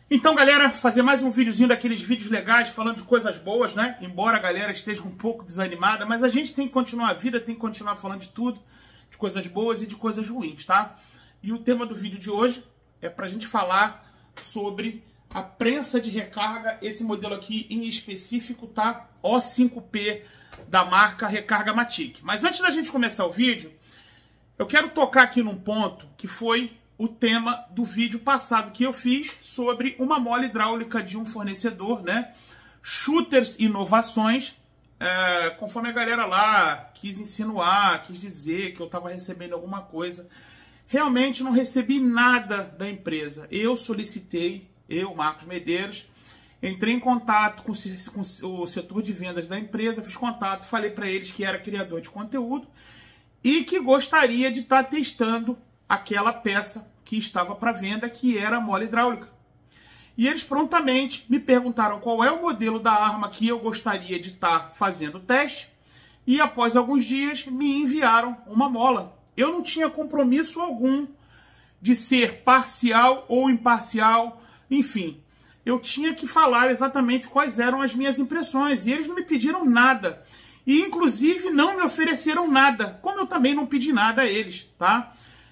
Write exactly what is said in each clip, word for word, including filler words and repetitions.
Então, galera, fazer mais um videozinho daqueles vídeos legais, falando de coisas boas, né? Embora a galera esteja um pouco desanimada, mas a gente tem que continuar a vida, tem que continuar falando de tudo, de coisas boas e de coisas ruins, tá? E o tema do vídeo de hoje é pra gente falar sobre a prensa de recarga, esse modelo aqui em específico, tá? O cinco P da marca Recarga Matic. Mas antes da gente começar o vídeo, eu quero tocar aqui num ponto que foi o tema do vídeo passado que eu fiz sobre uma mola hidráulica de um fornecedor, né? Shooters Inovações, é, conforme a galera lá quis insinuar, quis dizer que eu estava recebendo alguma coisa. Realmente não recebi nada da empresa. Eu solicitei, eu, Marcos Medeiros, entrei em contato com o setor de vendas da empresa, fiz contato, falei para eles que era criador de conteúdo e que gostaria de estar testando aquela peça que estava para venda, que era a mola hidráulica. E eles prontamente me perguntaram qual é o modelo da arma que eu gostaria de estar fazendo o teste, e após alguns dias me enviaram uma mola. Eu não tinha compromisso algum de ser parcial ou imparcial, enfim. Eu tinha que falar exatamente quais eram as minhas impressões, e eles não me pediram nada. E, inclusive, não me ofereceram nada, como eu também não pedi nada a eles, tá?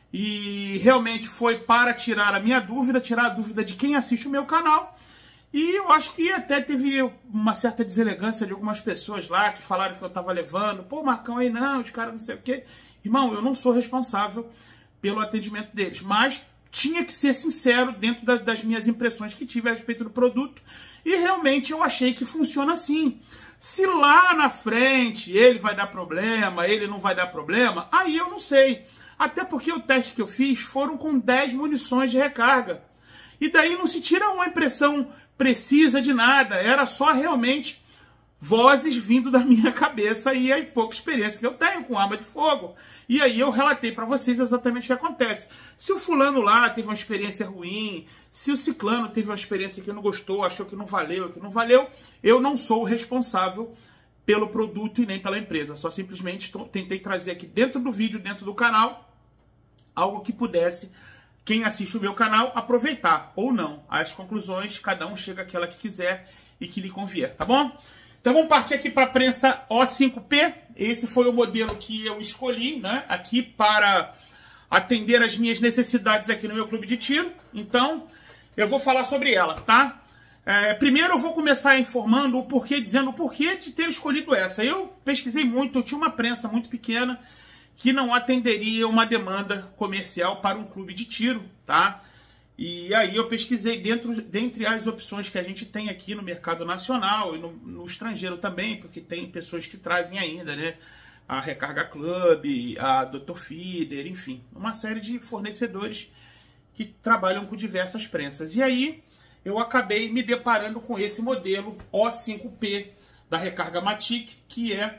E realmente foi para tirar a minha dúvida, tirar a dúvida de quem assiste o meu canal. E eu acho que até teve uma certa deselegância de algumas pessoas lá que falaram que eu estava levando. Pô, Marcão, aí não, os caras não sei o quê. Irmão, eu não sou responsável pelo atendimento deles, mas tinha que ser sincero dentro da, das minhas impressões que tive a respeito do produto. E realmente eu achei que funciona assim. Se lá na frente ele vai dar problema, ele não vai dar problema, aí eu não sei. Até porque o teste que eu fiz foram com dez munições de recarga. E daí não se tira uma impressão precisa de nada. Era só realmente vozes vindo da minha cabeça e a pouca experiência que eu tenho com arma de fogo. E aí eu relatei para vocês exatamente o que acontece. Se o fulano lá teve uma experiência ruim, se o ciclano teve uma experiência que não gostou, achou que não valeu, que não valeu, eu não sou o responsável pelo produto e nem pela empresa. Só simplesmente tentei trazer aqui dentro do vídeo, dentro do canal, algo que pudesse, quem assiste o meu canal, aproveitar ou não. As conclusões, cada um chega àquela que quiser e que lhe convier, tá bom? Então vamos partir aqui para a prensa O cinco P. Esse foi o modelo que eu escolhi, né, aqui para atender as minhas necessidades aqui no meu clube de tiro. Então, eu vou falar sobre ela, tá? É, primeiro eu vou começar informando o porquê, dizendo o porquê de ter escolhido essa. Eu pesquisei muito, eu tinha uma prensa muito pequena que não atenderia uma demanda comercial para um clube de tiro, tá? E aí eu pesquisei dentro, dentre as opções que a gente tem aqui no mercado nacional e no, no estrangeiro também, porque tem pessoas que trazem ainda, né? A Recarga Club, a doutor Feeder, enfim, uma série de fornecedores que trabalham com diversas prensas. E aí eu acabei me deparando com esse modelo O cinco P da Recarga Matic, que é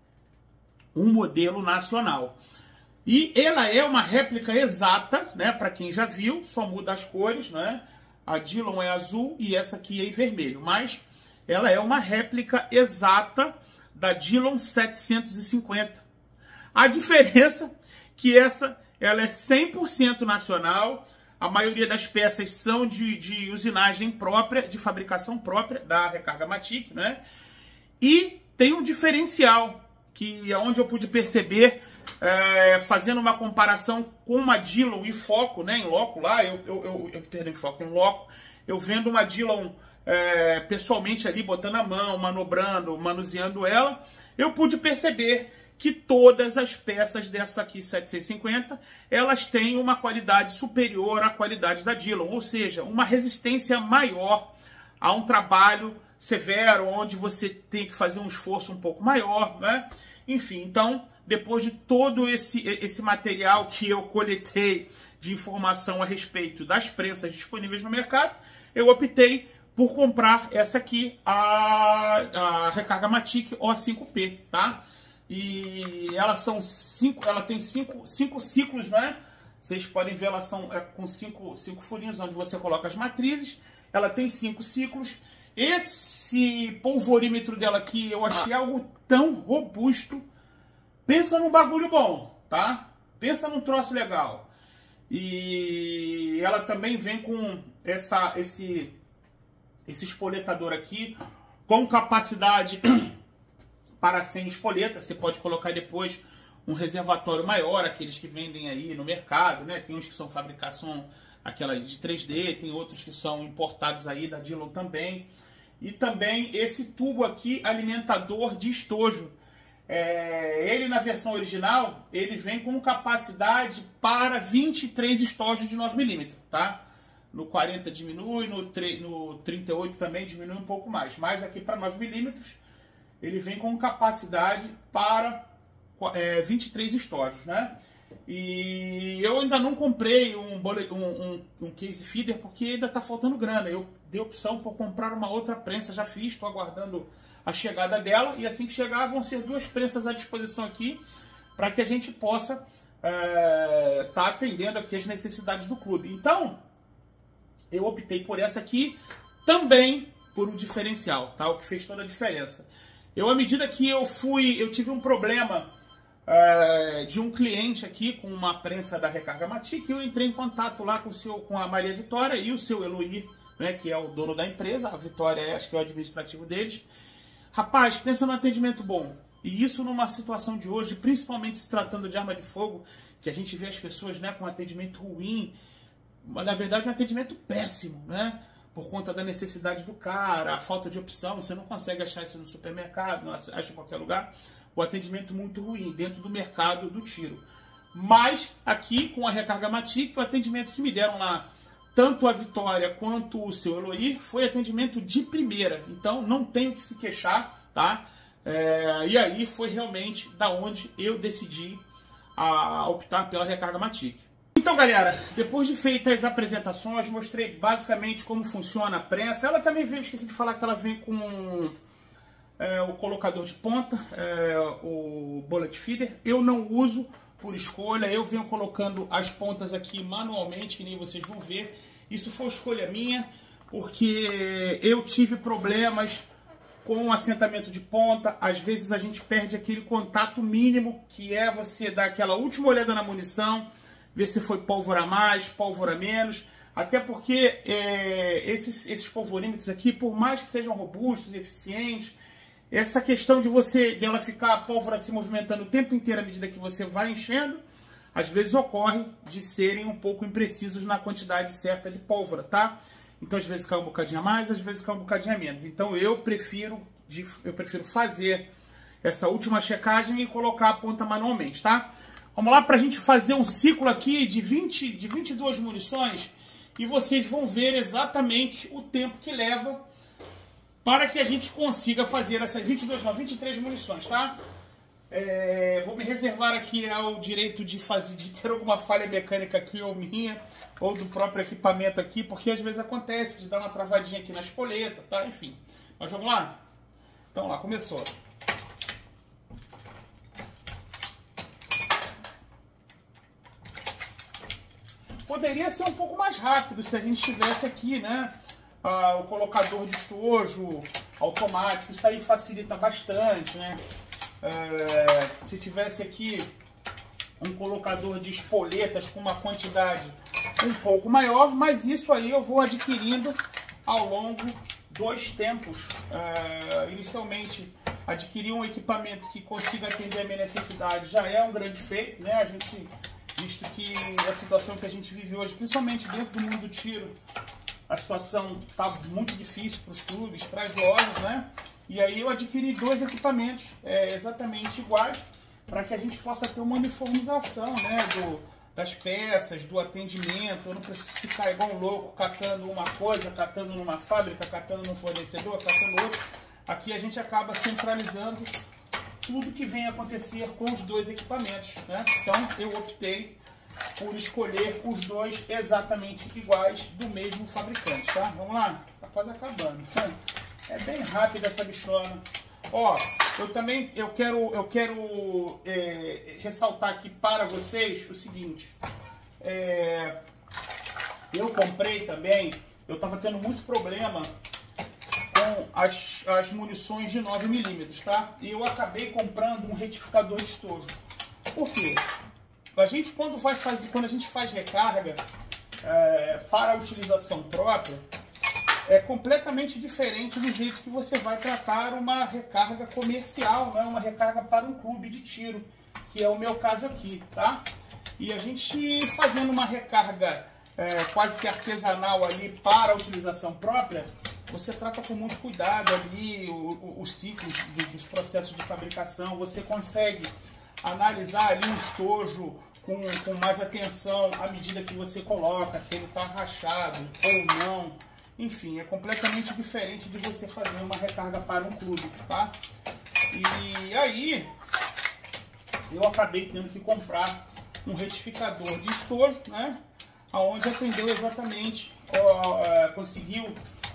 um modelo nacional. E ela é uma réplica exata, né? Para quem já viu, só muda as cores, né? A Dillon é azul e essa aqui é em vermelho, mas ela é uma réplica exata da Dillon setecentos e cinquenta. A diferença que essa ela é cem por cento nacional. A maioria das peças são de, de usinagem própria, de fabricação própria da Recarga Matic, né? E tem um diferencial, que é onde eu pude perceber, é, fazendo uma comparação com uma Dillon em foco, né? Em loco lá, eu, eu, eu, eu perdão, em foco, em loco, eu vendo uma Dillon é, pessoalmente ali, botando a mão, manobrando, manuseando ela, eu pude perceber que todas as peças dessa aqui setecentos e cinquenta, elas têm uma qualidade superior à qualidade da Dillon, ou seja, uma resistência maior a um trabalho severo, onde você tem que fazer um esforço um pouco maior, né? Enfim, então, depois de todo esse, esse material que eu coletei de informação a respeito das prensas disponíveis no mercado, eu optei por comprar essa aqui, a, a Recarga Matic O cinco P, tá? E elas são cinco, ela tem cinco, cinco ciclos, né? Vocês podem ver, elas são é, com cinco, cinco furinhos onde você coloca as matrizes. Ela tem cinco ciclos. Esse polvorímetro dela aqui eu achei algo tão robusto. Pensa num bagulho bom, tá? Pensa num troço legal. E ela também vem com essa, esse esse espoletador aqui, com capacidade para cem espoletas. Você pode colocar depois um reservatório maior, aqueles que vendem aí no mercado, né? Tem uns que são fabricação aquela de três D, tem outros que são importados aí da Dillon também. E também esse tubo aqui, alimentador de estojo. É, ele na versão original, ele vem com capacidade para vinte e três estojos de nove milímetros, tá? No quarenta diminui, no, no trinta e oito também diminui um pouco mais. Mas aqui para nove milímetros, ele vem com capacidade para é, vinte e três estojos, né? E eu ainda não comprei um, um, um, um case feeder porque ainda está faltando grana. Eu dei opção por comprar uma outra prensa, já fiz, estou aguardando a chegada dela. E assim que chegar, vão ser duas prensas à disposição aqui para que a gente possa estar é, tá atendendo aqui as necessidades do clube. Então, eu optei por essa aqui também por um diferencial, tá? O que fez toda a diferença. Eu, à medida que eu fui, eu tive um problema é, de um cliente aqui com uma prensa da Recarga Matic, eu entrei em contato lá com, o seu, com a Maria Vitória e o seu Eloy, né, que é o dono da empresa. A Vitória é, acho que é o administrativo deles. Rapaz, pensa num atendimento bom. E isso numa situação de hoje, principalmente se tratando de arma de fogo, que a gente vê as pessoas, né, com um atendimento ruim, mas na verdade um atendimento péssimo, né? Por conta da necessidade do cara, a falta de opção, você não consegue achar isso no supermercado, não acha em qualquer lugar. O atendimento muito ruim dentro do mercado do tiro. Mas aqui com a Recarga Matic, o atendimento que me deram lá, tanto a Vitória quanto o seu Eloy, foi atendimento de primeira. Então não tenho que se queixar, tá? É, e aí foi realmente da onde eu decidi a optar pela Recarga Matic. Então, galera, depois de feitas as apresentações, mostrei basicamente como funciona a prensa. Ela também vem, esqueci de falar que ela vem com é, o colocador de ponta, é, o bullet feeder. Eu não uso por escolha, eu venho colocando as pontas aqui manualmente, que nem vocês vão ver. Isso foi escolha minha, porque eu tive problemas com o assentamento de ponta. Às vezes a gente perde aquele contato mínimo, que é você dar aquela última olhada na munição, ver se foi pólvora a mais, pólvora a menos. Até porque é, esses, esses polvorímetros aqui, por mais que sejam robustos e eficientes, essa questão de você dela ficar a pólvora se movimentando o tempo inteiro à medida que você vai enchendo, às vezes ocorre de serem um pouco imprecisos na quantidade certa de pólvora, tá? Então às vezes cai um bocadinho a mais, às vezes cai um bocadinho a menos. Então eu prefiro, de, eu prefiro fazer essa última checagem e colocar a ponta manualmente, tá? Vamos lá para a gente fazer um ciclo aqui de, vinte, de vinte e duas munições e vocês vão ver exatamente o tempo que leva para que a gente consiga fazer essas vinte e duas, não, vinte e três munições, tá? É, vou me reservar aqui ao direito de, fazer, de ter alguma falha mecânica aqui, ou minha, ou do próprio equipamento aqui, porque às vezes acontece de dar uma travadinha aqui na espoleta, tá? Enfim, mas vamos lá? Então lá, começou. Poderia ser um pouco mais rápido se a gente tivesse aqui, né, ah, o colocador de estojo automático. Isso aí facilita bastante, né? É, se tivesse aqui um colocador de espoletas com uma quantidade um pouco maior, mas isso aí eu vou adquirindo ao longo dos tempos. É, inicialmente, adquirir um equipamento que consiga atender a minha necessidade já é um grande feito, né? A gente... visto que a situação que a gente vive hoje, principalmente dentro do mundo do tiro, a situação está muito difícil para os clubes, para as lojas, né? E aí eu adquiri dois equipamentos é, exatamente iguais, para que a gente possa ter uma uniformização, né, do, das peças, do atendimento. Eu não preciso ficar igual um louco, catando uma coisa, catando numa fábrica, catando num fornecedor, catando outro. Aqui a gente acaba centralizando tudo que vem acontecer com os dois equipamentos, né? Então eu optei por escolher os dois exatamente iguais do mesmo fabricante, tá? Vamos lá, tá quase acabando. É bem rápida essa bichona. Ó, eu também eu quero eu quero é, ressaltar aqui para vocês o seguinte. É, eu comprei também, eu tava tendo muito problema com as, as munições de nove milímetros, tá? E eu acabei comprando um retificador de estojo. Por quê? A gente quando vai fazer, quando a gente faz recarga é, para a utilização própria, é completamente diferente do jeito que você vai tratar uma recarga comercial, né? Uma recarga para um clube de tiro, que é o meu caso aqui, tá? E a gente fazendo uma recarga é, quase que artesanal ali para a utilização própria, você trata com muito cuidado ali o, o, os ciclos do, dos processos de fabricação, você consegue analisar ali o estojo com, com mais atenção à medida que você coloca, se ele está rachado ou não. Enfim, é completamente diferente de você fazer uma recarga para um clube, tá? E aí, eu acabei tendo que comprar um retificador de estojo, né? Onde atendeu exatamente, ó, conseguiu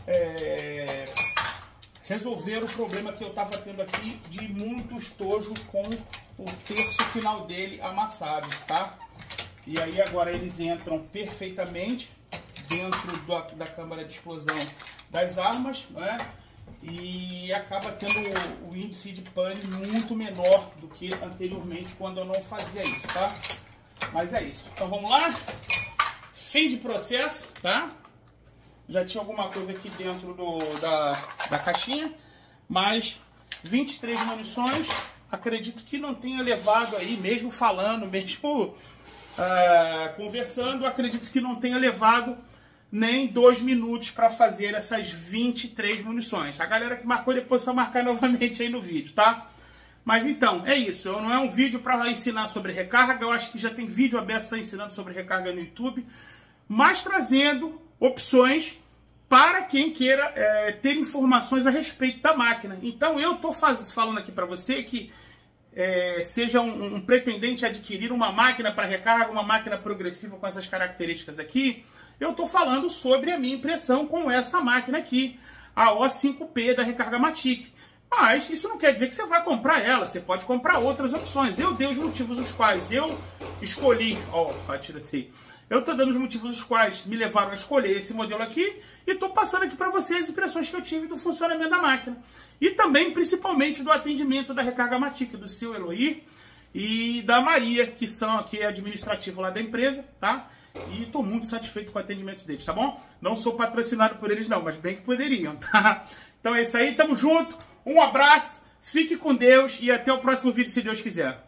é, resolver o problema que eu estava tendo aqui de muito estojo com o terço final dele amassado, tá? E aí agora eles entram perfeitamente dentro da, da câmara de explosão das armas, né? E acaba tendo o, o índice de pane muito menor do que anteriormente quando eu não fazia isso, tá? Mas é isso. Então vamos lá. Fim de processo, tá? Já tinha alguma coisa aqui dentro do, da, da caixinha, mas vinte e três munições, acredito que não tenha levado aí, mesmo falando, mesmo uh, conversando, acredito que não tenha levado nem dois minutos para fazer essas vinte e três munições. A galera que marcou depois só marcar novamente aí no vídeo, tá? Mas então, é isso. Não é um vídeo para ensinar sobre recarga, eu acho que já tem vídeo aberto ensinando sobre recarga no YouTube, mas trazendo opções para quem queira é, ter informações a respeito da máquina. Então eu estou falando aqui para você que é, seja um, um pretendente a adquirir uma máquina para recarga, uma máquina progressiva com essas características aqui, eu estou falando sobre a minha impressão com essa máquina aqui, a O cinco P da Recarga-Matic. Mas isso não quer dizer que você vai comprar ela, você pode comprar outras opções. Eu dei os motivos os quais eu escolhi, ó, oh, tirei. Eu estou dando os motivos os quais me levaram a escolher esse modelo aqui e estou passando aqui para vocês as impressões que eu tive do funcionamento da máquina. E também, principalmente, do atendimento da Recarga-Matic, do seu Eloy e da Maria, que são aqui administrativo lá da empresa, tá? E estou muito satisfeito com o atendimento deles, tá bom? Não sou patrocinado por eles não, mas bem que poderiam, tá? Então é isso aí, tamo junto, um abraço, fique com Deus e até o próximo vídeo, se Deus quiser.